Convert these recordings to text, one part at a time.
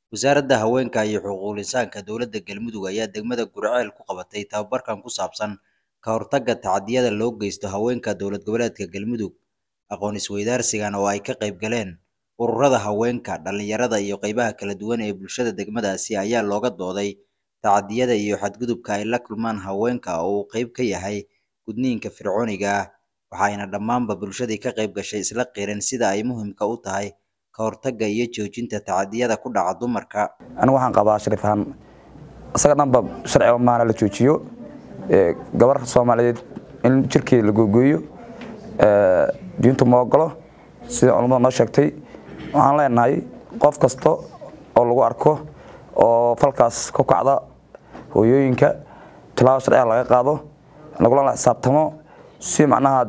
wasaaradda haweenka iyo xuquuqul insaanka dowladda Galmudug ayaa degmada Gurceel ku qabatay tababarkan ku saabsan ka hortagga tacadiyada loo geysto haweenka dowlad goboleedka Galmudug. Aqoon isweydaarsigan oo ay ka qayb galeen ururada haweenka, dhalinyarada iyo qaybaha kala duwan ee bulshada degmadaasi ayaa looga dooday tacadiyada iyo xadgudubka ay la kulmaan haweenka oo uu qayb ka yahay gudniinka fircooniga ah, waxayna dhammaanba bulshadii ka qayb gashay isla qireen sida ay muhiimka u tahay ka hortagga iyo joojinta tacadiyada ku dhaca dumarka. Anigu waxaan qabaa Shariif ahaan asaga dhanba sharci maana la joojiyo gabar Soomaaliyeed in jirkeeda la googoyo diintu ma ogolo sida culimadu noo sheegtay. Waxaan leenahay qof kasta oo lagu arko oo falkaas ku kacda hooyooyinka tilaabo sharci laga qaado lagula xisaabtamo si macnaha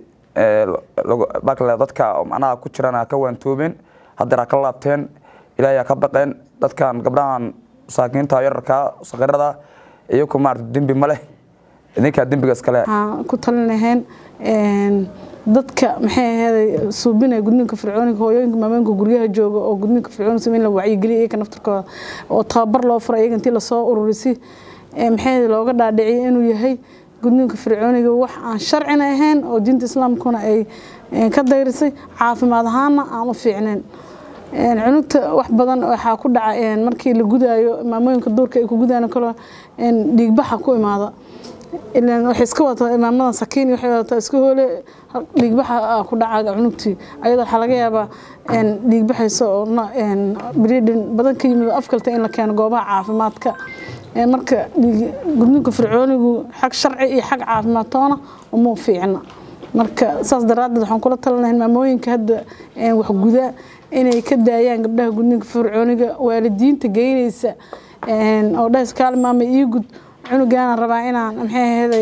dadka macnaha ku jirana ka waantoobeen haddana ka laabteen ilaahay ka baqeen dadkan gabdhahan saakiinta yararka saqirada iyo kuma dambi ma leh idinka dambiga iskale ku talinayn dadka maxay ahayd suubinay gudniinka fircooniga hooyooyinka maameenka guriyaha jooga oo gudniinka fircooniga sameyn la wacyi geliyo iyaga naftarkooda oo tababar loo furay iyaga intii la soo ururisay maxay looga dhaadhiciyay inuu yahay gudniinka fircooniga wax aan sharci ahayn oo diinta islaamkuna ay ka dayrisay caafimaad ahaana aan u fiicneen cunugta wax badan waxa ku dhaca markii la gudaayo maamooyinka duurka ay ku gudaan kala dhiig baxa ku imaada ilaan wax iska wata imaamada sakiin waxay wata iska hoole dhiig baxa ku dhaca cunugtii ayada waxa laga yaabaa dhiig baxayso oo bleeding badan ka yimid afkalta in la keeno goobaha caafimaadka marka gudniinka fircoonigu xaq sharci iyo xaq caafimaad toona uma fiicna marka saas daraadeed waxaan kula talinahay maamooyinka hadda wax guda inay ka daayaan gabdhaha gudniinka fircooniga waalidiinta geynaysa oo dhays kaalmaama ii gud cunugaana rabaa inaan maxay ahayd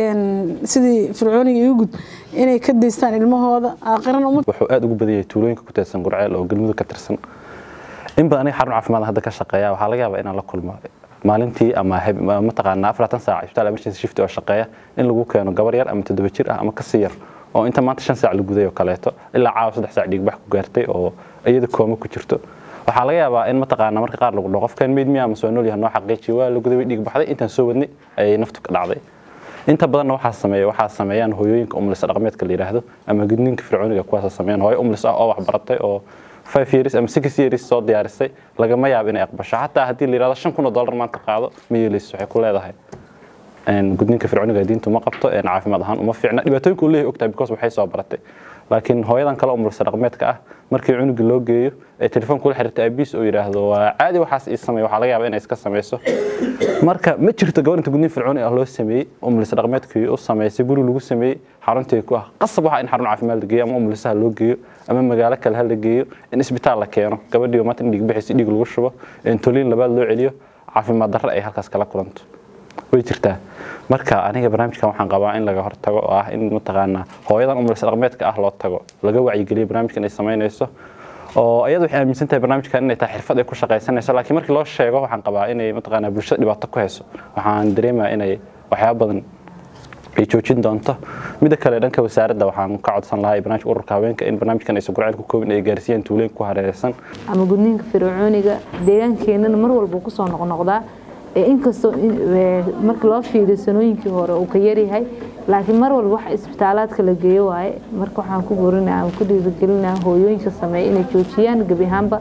sidii fircooniga ii gud inay ka deystaan ilmahooda aaqiran wuxuu aad ugu badiyay tuulooyinka ku teedsan Gurceel oo Galmudug ka tirsan in badan ay xarun caafimaad hadda ka shaqeeya waxa laga yaabaa inaan la kulmo maalintii ama mataqaana 4 saac isbitaal emergency shift oo shaqeeya in lagu keeno gabar yar ama 7 jir ah ama ka sii yar oo inta maanta 5 saac la guday oo kaleeto ilaa caawa 3 saac dhiig bax ku gaartay oo iyada kooma ku jirto waxa laga yaabaa in mataqaana marka qaar lagu dhaho qofkan meed miya ama soo nool yahay noo xaqiijiyo waa la guday dhiig baxday intaan soo wadnay ay naftu ka dhacday inta badan waxa sameeyaan hooyooyinka umlis dhaqameedka la yiraahdo ama gudniinka fircooniga kuwaas sameeyaan hooyo umlis ah oo wax baratay oo 5 years ama 6 years soo diyaarisay lagama yaabo inay aqbasho hatta hadii la yiraahdo $5,000 maanta qaado ma yeelayso waxay ku leedahay gudniinka fircooniga diintu ma qabto caafimaad ahaan uma fiicna dhibaatooyinka uu leeyahay ogtaa because waxay soo baratay laakiin hooyadan kale umlis dhaqameedka ah markii cunuga loo geeyo ee telefoon kula xiriirtay abis oo yiraahdo waa caadi waxaas ii sameeyo waxa laga yaabaa inay iska sameeyso marka ma jirto gabarinta gudniin fircooni ah loo sameeyay umlis dhaqameedkii oo sameeyay guri lagu sameeyay xaruntii ku ah qasab waxa in xarun caafimaad la geeyo ama umlisaha loo geeyo ama magaalo kale ha la geeyo in isbitaal la keeno gabadhii maanta dhiig bixis dhiig lagu shubo in toliin labaad loo celiyo caafimaad darro ay halkaas kala kulanto way jirtaa marka aniga barnaamijkan waxaan qabaa in laga hortago oo ah in mataqaana hooyadan umlis dhaqameedka ah loo tago laga wacyi geliyo barnaamijkan ay sameynayso oo ayadu waxay aaminsan tahay barnaamijkan inay tahay xirfad ay ku shaqaysanayso laakiin markii loo sheego waxaan qabaa inay mataqaana bulshada dhibaato ku hayso waxaan dareemaa inay waxyaabo badan ay joojin doonto mid kale dhanka wasaaradda waxaan ka codsan lahaa barnaamijka ururka haweenka in barnaamijkan ay Gurceel ku koobin ay gaarsiiyaan tuulooyin ku hareeraysan ama gudniinka fircooniga deegaankeenana mar walba ku soo noqnoqdaa inkastoo markii loo fiiriyo sanooyinkii hore uu ka yaryahay laakiin mar walba wax isbitaalaadka la geeyo waaye marka waxaan ku guurinayaa ku dhiirigelinayaa hooyooyinka sameeya inay joojiyaan gabi ahaanba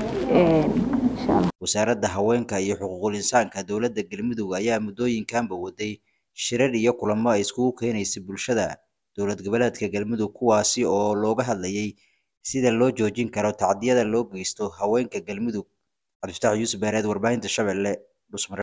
insha Allah. Wasaaradda haweenka iyo xuquuqul insaanka dowladda Galmudug ayaa muddooyinkanba waday shirar iyo kulamo ay iskugu keenaysay bulshada dowlad goboleedka Galmudug kuwaasi oo looga hadlayay sida loo joojin karo tacadiyada loo geysto haweenka Galmudug. Cabdi Fataax Yuusuf Beereed warbaahinta Shabeelle.